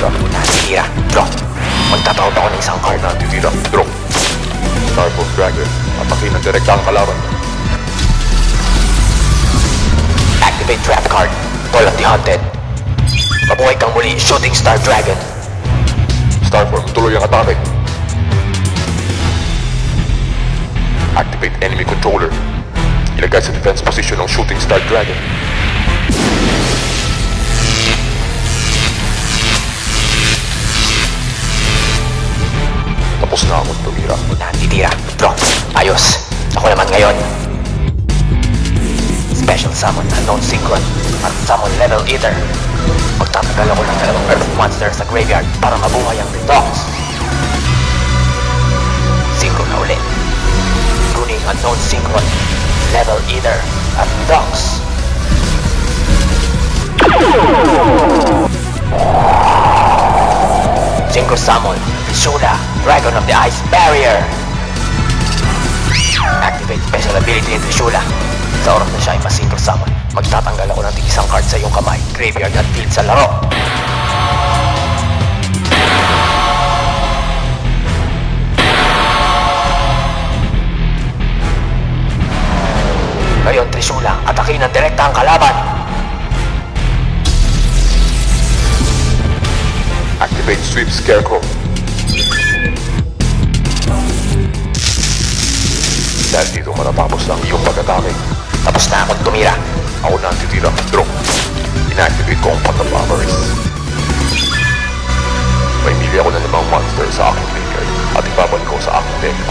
natitira. Natitira. Draw. Magtatawag ako ng isang card. Natitira. Draw. Starborn Dragon. Atakin ng direkta ang kalaban. Activate trap card. Call of the Hunted. Mabuhay kang muli, Shooting Star Dragon. Starborn, tuloy ang atake. Activate enemy controller. Ilagay sa defense position ng Shooting Star Dragon. Tapos na akong tumira. Natitira. Draw. Ayos. Ako naman ngayon. Special Summon Unknown Synchron at Summon Level Eater. Magtatagal ako ng dalawang Earth Monster sa graveyard para mabuhay ang Dogs. Synchron na ulit. Runing Unknown Synchron, Level Eater at Dogs. Synchro Summon Trishula, Dragon of the Ice Barrier. Activate special ability ni Trishula. Sa oras na siya ay ma-synchro summon, magtatanggal ako ng isang card sa iyong kamay, graveyard at field sa laro. Ngayon, Trishula, atakin ng direkta ang kalaban. Activate Sweep Scarecrow. Dahil dito matatapos ang iyong pag-atake. Tapos na akong tumira. Ako na ang titira. Draw. Inactivate ko ang Phantom Avarice. May mili ako ng 5 monster sa aking graveyard at ibabalik ko sa aking deck.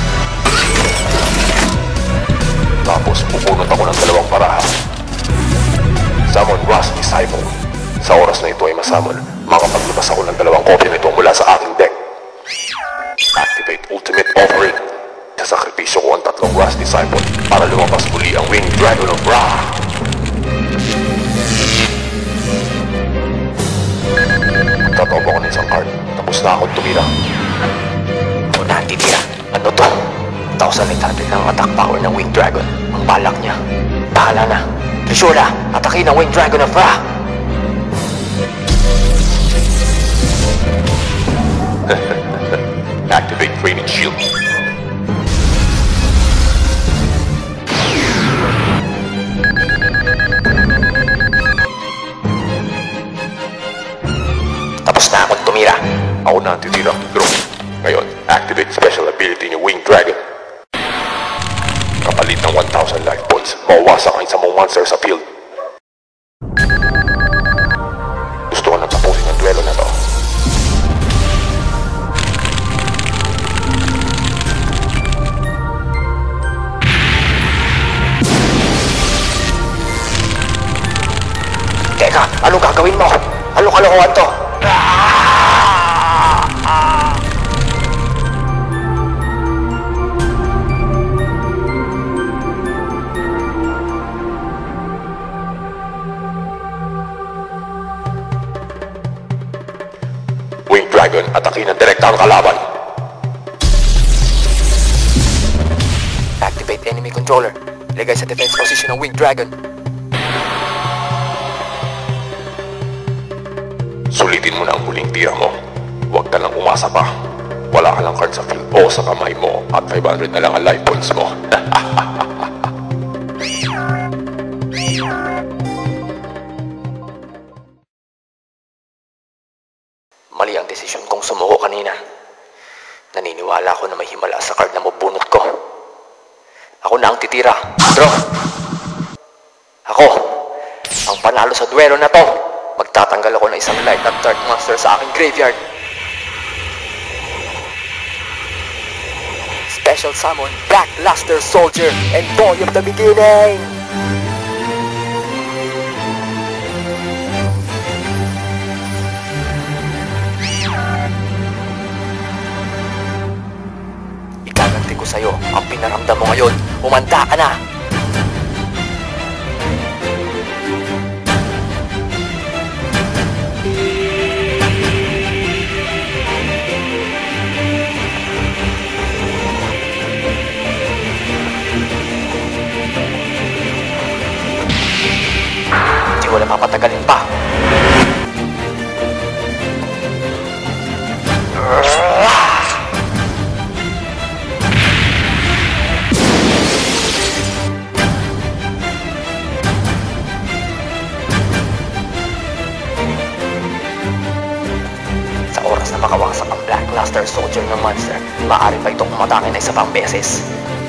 Tapos pupunot ako ng 2 baraha. Summon Rust Disciple. Sa oras na ito ay masamon, makapaglabas ako ng 2 kopya nito mula sa aking deck. Activate Ultimate Offering. Sasakripisyo ko ang 3 Rust Disciple para lumabas muli ang Winged Dragon of Ra. Magtatawag ako ng isang card. Tapos na akong tumira. Ako na ang titira. Ano to? 1,800 ng attack power ng Winged Dragon. Ang balak niya. Bahala na. Trishula, atakin ang Winged Dragon of Ra. Activate Draining Shield. Tapos na akong tumira. Ako na ang titira. Draw. Ngayon, activate special ability ni Winged Dragon. Kapalit ng 1,000 life points, mawawasak ang isang monster sa field. Gusto ko na tapusin ang duelo na to. Teka, anong gagawin mo? Anong kalokohan to? Winged Dragon, atakin ng direkta ang kalaban. Activate enemy controller. Ilagay sa defense position ng Winged Dragon. Sulitin mo na ang huling tira mo. Huwag ka lang umasa pa. Wala ka lang card sa field o sa kamay mo at 500 na lang ang life points mo. Mali ang desisyon kong sumuko kanina. Naniniwala ako na may himala sa card na mabunot ko. Ako na ang titira. Draw. Ako ang panalo sa duelo na to. Magtatanggal ako ng isang light at dark monster sa aking graveyard. Special Summon Black Luster Soldier and Boy of the Beginning! Igaganti ko sa'yo ang pinaramdam mo ngayon. Umanda ka na! Wala papatagalin pa. Master Soldier ng monster, maaari pa itong umatake na isa pang beses.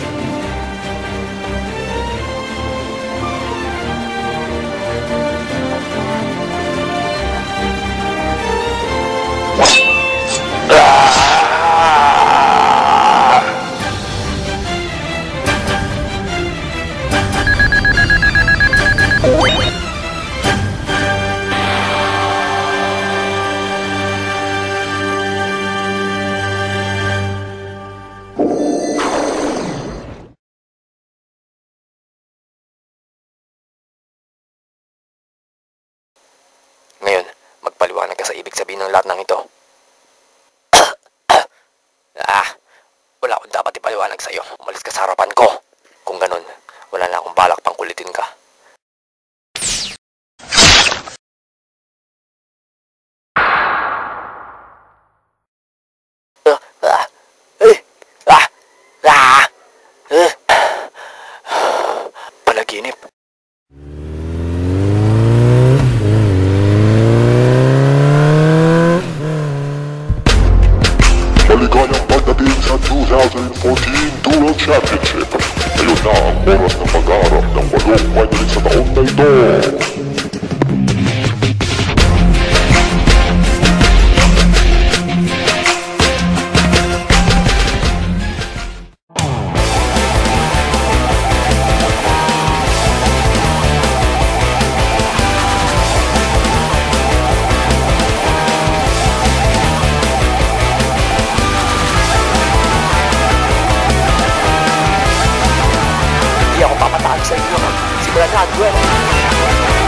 Ngayon, magpaliwanag ka sa ibig sabihin ng lahat ng ito. Wala akong dapat ipaliwanag sa'yo. Umalis ka sa harapan ko. Kung ganun, wala na akong balak pang kulitin ka. Panaginip. Maligayang pagdating sa 2014 Duel Championship. Ngayon na ang oras ng pag-aarap ng 8 finalist sa taon na ito. Hindi ako papatalo sa iyo. Simulan na ang duel.